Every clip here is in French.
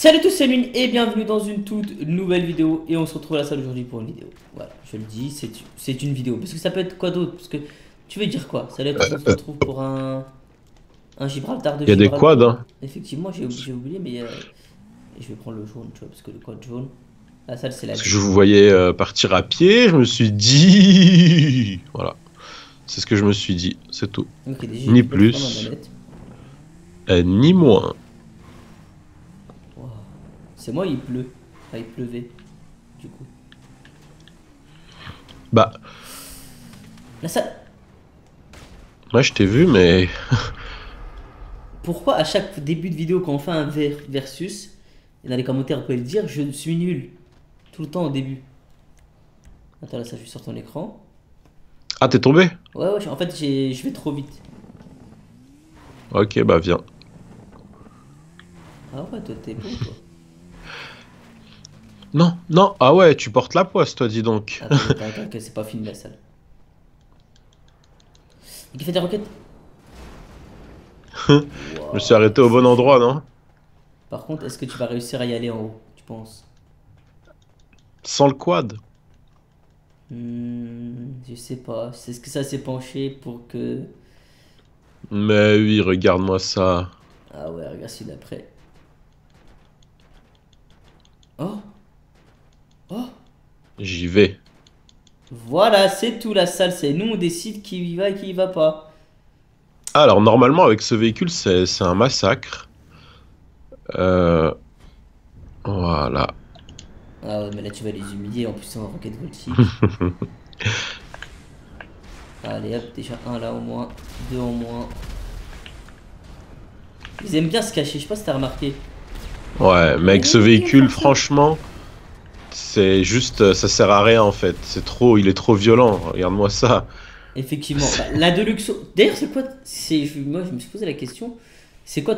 Salut à tous, c'est Lune et bienvenue dans une toute nouvelle vidéo. Et on se retrouve à la salle aujourd'hui pour une vidéo. Voilà, je le dis, c'est une vidéo. Parce que ça peut être quoi d'autre? Parce que tu veux dire quoi? Ça va être on se retrouve pour un Gibraltar de Il y a des quads, Gibraltar. hein. Effectivement, j'ai oublié, mais je vais prendre le jaune, tu vois, parce que le code jaune. La salle, c'est la Parce que vie. je vous voyais partir à pied, je me suis dit... Voilà, c'est ce que je me suis dit, c'est tout. Ok, déjà, j'ai Ni dû mettre fin à ma plus, manette. ni moins. Wow. C'est moi, il pleut. Enfin, il pleuvait, du coup. Bah, La salle. moi je t'ai vu, mais... Pourquoi à chaque début de vidéo, quand on fait un versus, et dans les commentaires, vous pouvez le dire, je suis nul. Tout le temps au début. Attends, là, ça, je suis sur ton écran. Ah, t'es tombé? Ouais, ouais, en fait, je vais trop vite. Ok, bah viens. Ah ouais, toi, t'es bon, toi. Non, non, ah ouais, tu portes la poisse, toi, dis donc. Attends, attends, attends, que c'est pas fini la salle. Et qui fait des roquettes? Je me suis Waouh, arrêté au c'est bon chaud. endroit, non? Par contre, est-ce que tu vas réussir à y aller en haut, tu penses? Sans le quad. Je sais pas. Est-ce que ça s'est penché pour que. Mais oui, regarde-moi ça. Ah ouais, regarde celui d'après. Oh! Oh! J'y vais. Voilà, c'est tout la salle. C'est nous, on décide qui y va et qui y va pas. Alors, normalement, avec ce véhicule, c'est un massacre. Euh, Voilà. Ah ouais, mais là, tu vas les humilier. En plus, c'est en roquette voltique. Allez hop, déjà un là au moins, deux en moins. Ils aiment bien se cacher, je sais pas si t'as remarqué. Ouais, mais avec ce véhicule, Fonce-le. franchement... C'est juste, ça sert à rien en fait. Il est trop violent. Regarde-moi ça. Effectivement, bah, la Deluxo. D'ailleurs, c'est quoi moi, je me suis posé la question. C'est quoi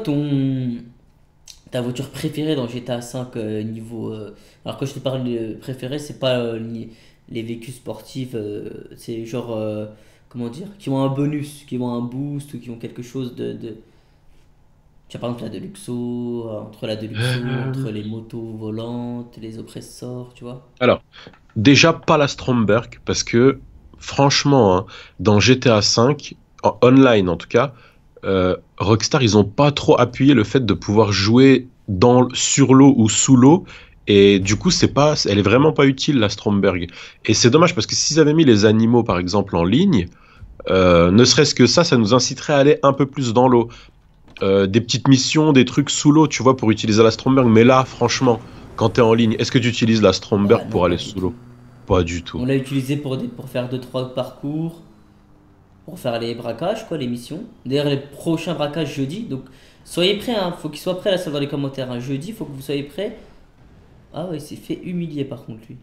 ta voiture préférée dans GTA V niveau. Alors, quand je te parle de préférée, c'est pas les véhicules sportifs. C'est genre. Comment dire? Qui ont un bonus, qui ont un boost ou qui ont quelque chose de. Tu vois, par exemple, la Deluxo, entre la Deluxo, Euh, entre les motos volantes, les oppressors, tu vois. Alors, déjà pas la Stromberg parce que franchement, hein, dans GTA V, online en tout cas, Rockstar ils ont pas trop appuyé le fait de pouvoir jouer sur l'eau ou sous l'eau. Et du coup, elle est vraiment pas utile la Stromberg. Et c'est dommage parce que s'ils avaient mis les animaux par exemple en ligne, ne serait-ce que ça nous inciterait à aller un peu plus dans l'eau. Des petites missions, des trucs sous l'eau, tu vois, pour utiliser la Stromberg. Mais là, franchement, quand tu es en ligne, est-ce que tu utilises la Bah Stromberg non, pour pas aller du sous tout. l'eau? Pas du tout. On l'a utilisé pour faire deux trois parcours, pour faire les braquages, quoi, les missions. D'ailleurs, les prochains braquages jeudi. Donc, soyez prêts, hein. Faut qu'ils soient prêts là, ça dans les commentaires. Hein. Jeudi, faut que vous soyez prêts. Ah ouais, il s'est fait humilier par contre, lui.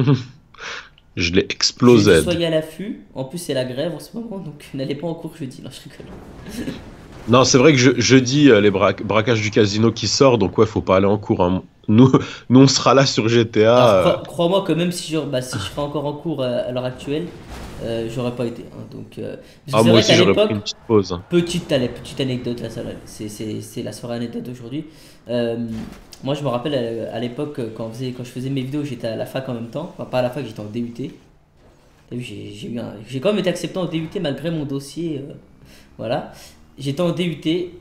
Je l'ai Jeudi, explosé. soyez à l'affût. En plus, c'est la grève en ce moment, donc n'allez pas en cours jeudi. Non, je rigole. Non, c'est vrai que jeudi, les braquages du casino qui sort, donc ouais, faut pas aller en cours, hein. Nous, on sera là sur Alors, GTA. crois-moi que même si je serais encore en cours à l'heure actuelle, j'aurais pas été. Hein. Donc, parce que Ah, c'est moi vrai aussi, qu'à j'aurais pris l'époque, une petite pause, hein. petite anecdote, là, ça, c'est la soirée anecdote d'aujourd'hui. Euh, Moi, je me rappelle à l'époque, quand je faisais mes vidéos, j'étais à la fac en même temps. Enfin, pas à la fac, j'étais en DUT. T'as vu, j'ai quand même été accepté en DUT malgré mon dossier. Voilà. J'étais en DUT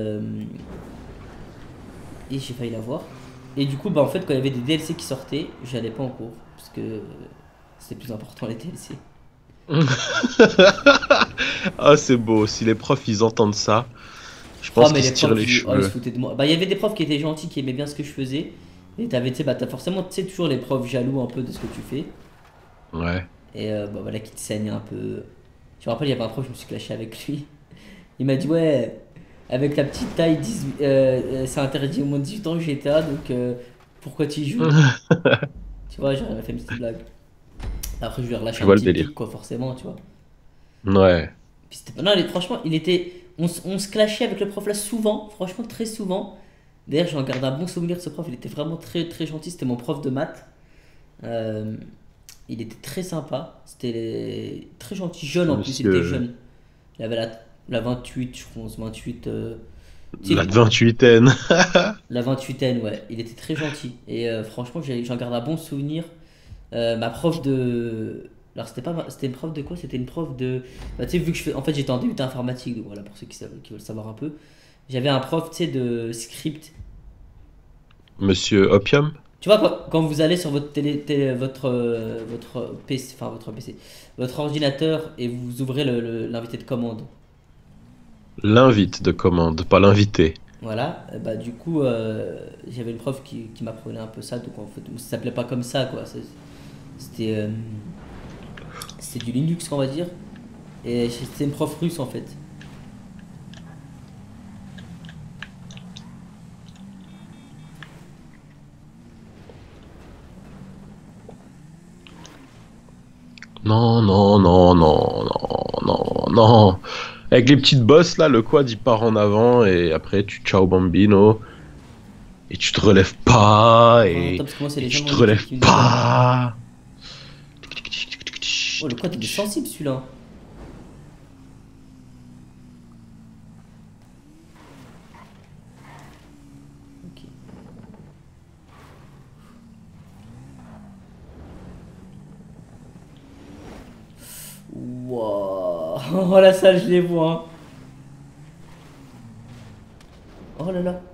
et j'ai failli l'avoir. Et du coup, bah, en fait, quand il y avait des DLC qui sortaient, j'allais pas en cours. Parce que c'était plus important les DLC. Ah, c'est beau. Si les profs, ils entendent ça, je Oh, pense mais qu'ils les se tirent profs, les ils se cheveux. foutaient de moi. Bah, il y avait des profs qui étaient gentils, qui aimaient bien ce que je faisais. Et t'avais, tu sais, bah, t'as forcément, tu sais, toujours les profs jaloux un peu de ce que tu fais. Ouais. Et bah, voilà, qui te saignent un peu. Je me rappelle, il y avait un prof, je me suis clashé avec lui. Il m'a dit, ouais, avec ta petite taille, c'est interdit au moins de 18 ans GTA, donc pourquoi tu y joues? Tu vois, j'aurais fait une petite blague. Après, je lui ai relâché Je un vois le petit délire. pic, quoi, forcément, tu vois. Ouais. Puis non, franchement, il était. On se clashait avec le prof là souvent, franchement, très souvent. D'ailleurs, j'en garde un bon souvenir de ce prof, il était vraiment très très gentil, c'était mon prof de maths. Euh, il était très sympa, c'était très gentil, jeune C'est en plus, il était monsieur. jeune. Il avait la 28, je pense, 28. Tu La sais, 28aine. la 28 ouais, il était très gentil. Et franchement, j'en garde un bon souvenir. Ma prof de. Alors, c'était une prof de quoi? C'était une prof de. Bah, tu sais, vu que en fait, j'étais en DUT informatique, donc voilà, pour ceux qui veulent savoir un peu. J'avais un prof, tu sais, de script. Monsieur Opium? Tu vois, quand vous allez sur votre votre PC, enfin votre PC, votre ordinateur et vous ouvrez l'invité de commande. L'invite de commande, pas l'invité. Voilà, bah du coup, j'avais une prof qui m'apprenait un peu ça, donc en fait, ça s'appelait pas comme ça, quoi. C'était c'était du Linux, on va dire. Et c'était une prof russe, en fait. Non, non, non, non, non, non, non. Avec les petites bosses là, le quad il part en avant et après tu ciao bambino et tu te relèves pas Oh, attends, parce que moi, c'est et les gens de tu te mon équipe relèves qui me disent ça. pas. Oh, le quad, il est sensible, celui-là. Ok. Wow. Oh là, ça, je les vois, hein. Oh là là.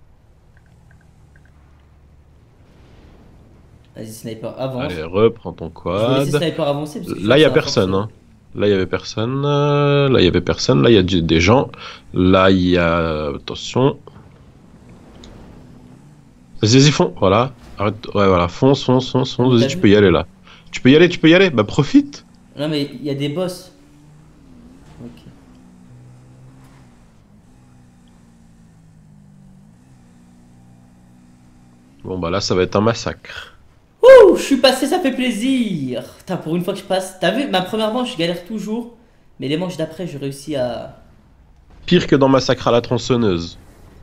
Vas-y, sniper, Allez, avance. reprends ton Je vais laisser quad. sniper avancer parce que je sens Là que il y ça a va personne, forcer. hein. Là il y avait personne. Là il y avait personne. Là il y a des gens. Là il y a attention. Vas-y, vas-y, fonce. Voilà. Arrête. Ouais, voilà. Fonce, fonce, fonce, Non, fonce. mais Vas-y, t'as tu peux vu? y aller là. Tu peux y aller, tu peux y aller. Bah profite. Non, mais il y a des boss. Ok. Bon bah là ça va être un massacre. Ouh, je suis passé, ça fait plaisir. Putain, pour une fois que je passe. T'as vu, ma première manche, je galère toujours. Mais les manches d'après, je réussis à. Pire que dans Massacre à la tronçonneuse.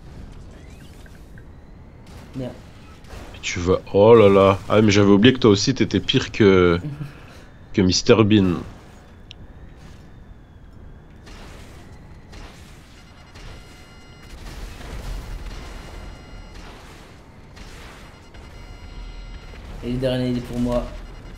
Merde. Tu vas. Oh là là. Ah mais j'avais oublié que toi aussi t'étais pire que Mr Bean. Et le dernier, il est pour moi.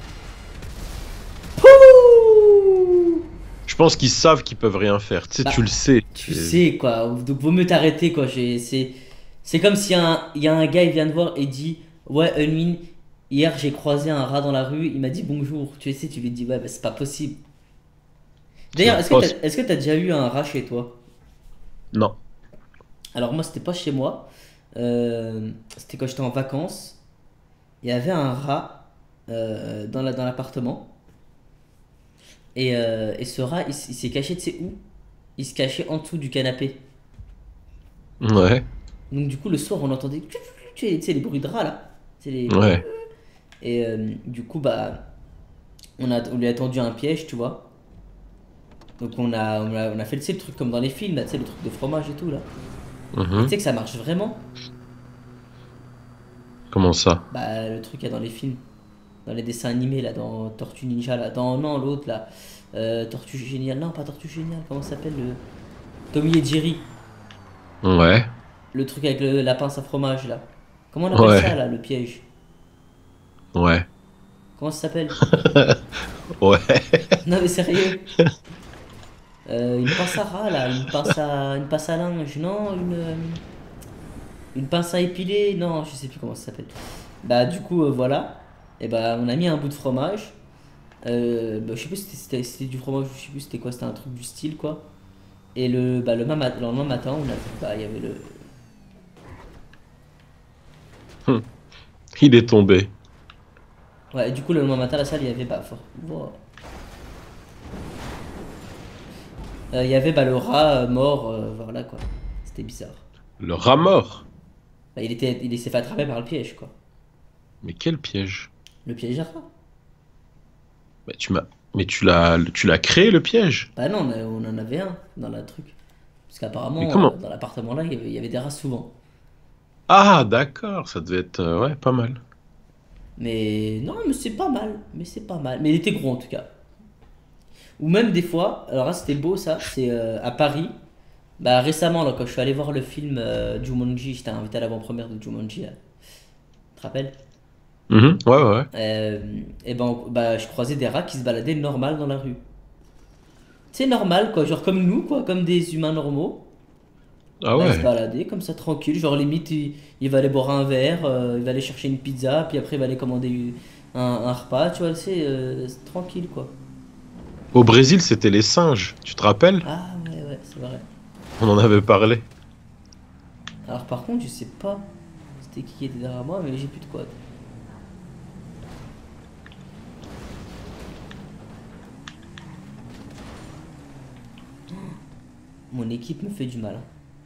Pouh. Je pense qu'ils savent qu'ils peuvent rien faire. Tu sais, tu le Bah, sais. tu sais quoi. Donc, vaut mieux t'arrêter quoi. C'est comme si il y a un gars, il vient te voir et dit: Ouais, Unwin, hier j'ai croisé un rat dans la rue, il m'a dit bonjour. Tu sais, tu lui dis: Ouais, bah c'est pas possible. D'ailleurs, C'est pas. est-ce que t'as déjà eu un rat chez toi? Non. Alors, moi, c'était pas chez moi. C'était quand j'étais en vacances. Il y avait un rat dans l'appartement. Et ce rat, il s'est caché, tu sais où? Il se cachait en dessous du canapé. Ouais. Donc, du coup, le soir, on entendait tu sais, les bruits de rats là. Tu sais, Ouais. Et du coup, bah, on lui a tendu un piège, tu vois. Donc, on a fait tu sais, le truc comme dans les films, là, tu sais, le truc de fromage et tout là. Et tu Mhm. sais que ça marche vraiment. Comment ça? Bah, le truc qu'il y a dans les films, dans les dessins animés, là, dans Tortue Ninja, là, dans, non, l'autre, là, Tortue Géniale, non, pas Tortue Géniale, comment ça s'appelle, Tommy et Jerry, Ouais. le truc avec la pince à fromage, là. Comment on appelle ça, Ouais. là, le piège? Ouais. Comment ça s'appelle? Ouais. Non, mais sérieux, une pince à rat, là, une pince à linge, non, une pince à épiler, non, je sais plus comment ça s'appelle. Bah, du coup, voilà, et bah, on a mis un bout de fromage. Bah, je sais plus si c'était du fromage, je sais plus c'était quoi, c'était un truc du style quoi. Et le lendemain matin, on a vu, bah, il y avait le. Il est tombé. Ouais, et du coup, le lendemain matin, à la salle, il y avait, bah, wow. Il y avait bah, le rat mort, voilà quoi. C'était bizarre. Le rat mort. Bah, il s'est fait attraper par le piège quoi. Mais quel piège. Le piège à rat. Mais tu l'as créé le piège. Bah non, mais on en avait un dans la truc. Parce Mais qu'apparemment, comment? dans l'appartement là, il y avait des rats souvent. Ah, d'accord, ça devait être ouais, pas mal. Mais non, mais c'est pas mal. Mais c'est pas mal. Mais il était gros en tout cas. Ou même des fois, alors là c'était beau ça, c'est à Paris. Bah récemment, là, quand je suis allé voir le film Jumanji, j'étais invité à l'avant-première de Jumanji, là. Tu te rappelles? Ouais, ouais, ouais. Et ben, bah, je croisais des rats qui se baladaient normal dans la rue. C'est normal, quoi, genre comme nous, quoi, comme des humains normaux. Ah Bah, ils se ouais. baladaient comme ça, tranquille. Genre, limite, il va aller boire un verre, il va aller chercher une pizza, puis après, il va aller commander un repas, tu vois, c'est tranquille, quoi. Au Brésil, c'était les singes. Tu te rappelles? Ah, ouais, ouais, c'est vrai. On en avait parlé. Alors, par contre, je sais pas c'était qui était derrière moi, mais j'ai plus de quoi. Mon équipe me fait du mal, hein.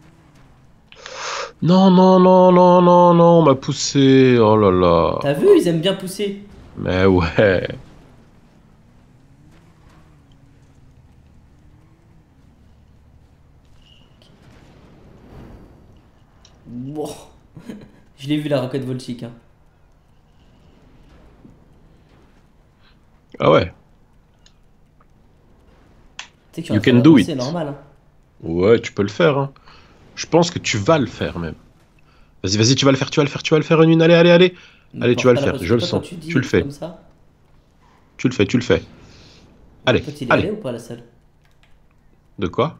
Non, non, non, non, non, non, on m'a poussé. Oh là T'as là. vu, ils aiment bien pousser. Mais ouais. Wow. Je l'ai vu, la roquette Volchik, hein. Ah ouais. Tu sais que je suis You en train can do d'avancer, it. normal, hein. Ouais, tu peux le faire, hein. Je pense que tu vas le faire même. Vas-y, vas-y, tu vas le faire, tu vas le faire, tu vas le faire, une. Allez, allez, allez. Me Allez, tu vas porte le pas la faire. pression. Je le Toi, quand sens. tu dis Tu des le trucs fais. comme ça, Tu le fais, tu le fais. mon Allez, pote, il est allé allez. ou pas à la salle? De quoi?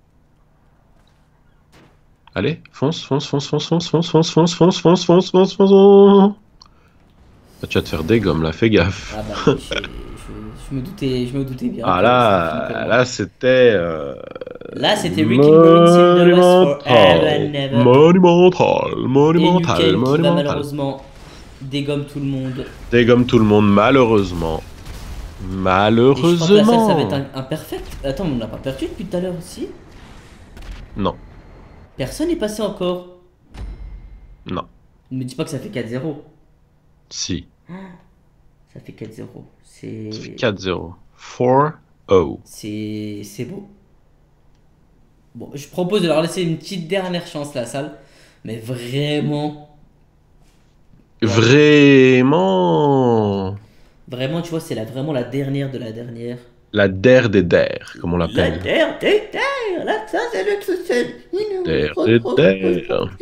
Allez, fonce, fonce, fonce, fonce, fonce, fonce, fonce, fonce, fonce, fonce, fonce, fonce, fonce. Ah, tu vas te faire des gommes là, fais gaffe. Ah bah oui, je me doutais bien Ah que c'était fini pour là, moi. là c'était Là, c'était Rick and Morty's in the West forever and monumental, never. monumental, Et monumental, Nukem qui va monumental. malheureusement dégomme tout le monde. Des gommes tout le monde, malheureusement. Et je crois que la salle, ça va être Malheureusement. un perfect. Attends, mais on n'a pas perdu depuis tout à l'heure aussi. Non, Personne n'est passé encore. non, Ne me dis pas que ça fait 4-0. si. Ça fait 4-0. Ça fait 4-0. 4-0. C'est beau. Bon, je propose de leur laisser une petite dernière chance, la salle. Mais vraiment. Ouais. Vraiment. Vraiment, tu vois, c'est vraiment la dernière de la dernière. La der des der, comme on La l'appelle. terre, des terres, là, ça c'est le succès. Der des der.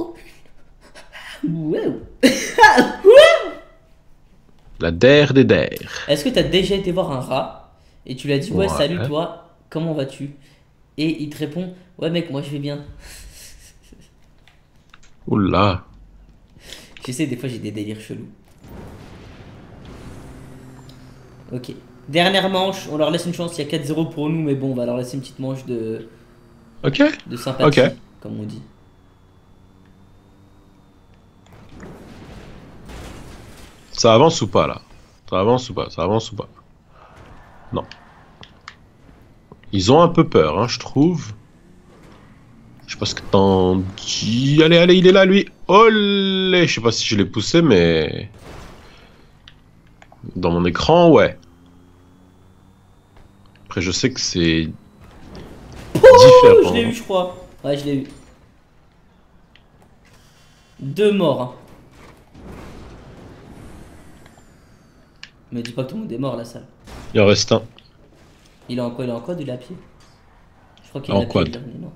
Wow. La der des der. Est-ce que t'as déjà été voir un rat et tu lui as dit ouais salut Ouais. toi, comment vas-tu? Et il te répond ouais mec moi je vais bien. Oula. Je sais des fois j'ai des délires chelous. Ok. Dernière manche, on leur laisse une chance, il y a 4-0 pour nous mais bon on va leur laisser une petite manche Ok. de Ok. sympathie comme on dit. Ça avance ou pas là? Ça avance ou pas? Ça avance ou pas? Non. Ils ont un peu peur, hein, je trouve. Je sais pas ce que t'en dis. Allez, allez, il est là, lui. Olé! Je sais pas si je l'ai poussé, mais... Dans mon écran, ouais. Après, je sais que c'est Oh, je l'ai eu différent. je crois. Ouais je l'ai eu. Deux morts. Hein. Me dis pas que tout le monde est mort la salle. Il en reste un. Il est en quoi? Il est en quad ou il est à pied? Je crois qu'il est En à pied le quad. dernier, non?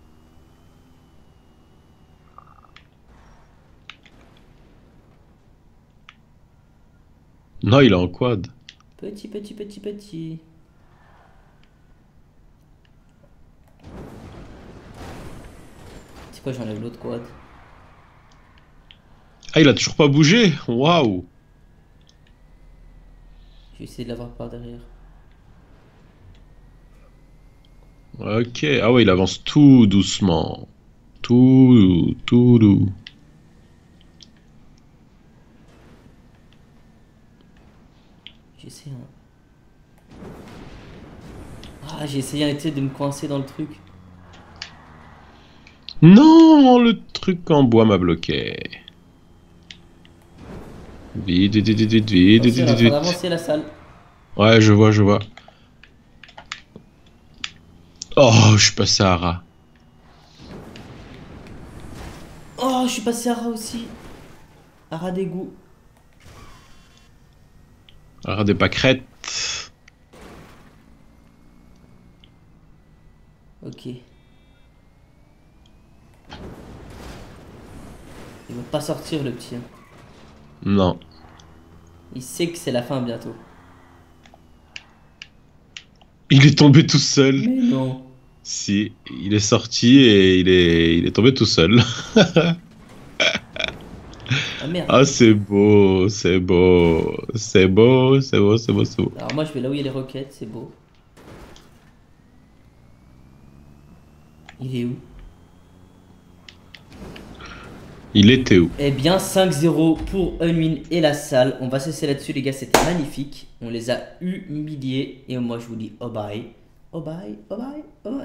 Non, il est en quad. Petit, petit, petit, petit. C'est quoi, j'enlève l'autre quad? Ah, il a toujours pas bougé. Waouh. Je vais essayer de l'avoir par derrière. Ok. Ah ouais, il avance tout doucement. Tout doux. J'essaie un... Ah, j'ai essayé de me coincer dans le truc. Non, le truc en bois m'a bloqué. Vite, vite, vite, vite, vite, vite, Attention, on est en vite, train vite. d'avancer la salle. Ouais, je vois, je vois. Oh, je suis passé à ras. Oh, je suis passé à ras aussi. À ras d'égout. À ras des pâquerettes. Ok. Il va pas sortir le petit. Hein. Non. Il sait que c'est la fin bientôt. Il est tombé tout seul. Mais non. Si, il est sorti et il est tombé tout seul. Ah merde. Ah, c'est beau, c'est beau, c'est beau, c'est beau, c'est beau, c'est beau. Alors moi je vais là où il y a les roquettes, c'est beau. Il est où? Il était où? Eh bien 5-0 pour Unwin et la salle. On va se laisser là-dessus les gars, c'était magnifique. On les a humiliés. Et moi je vous dis oh bye. Oh bye, oh bye, oh bye.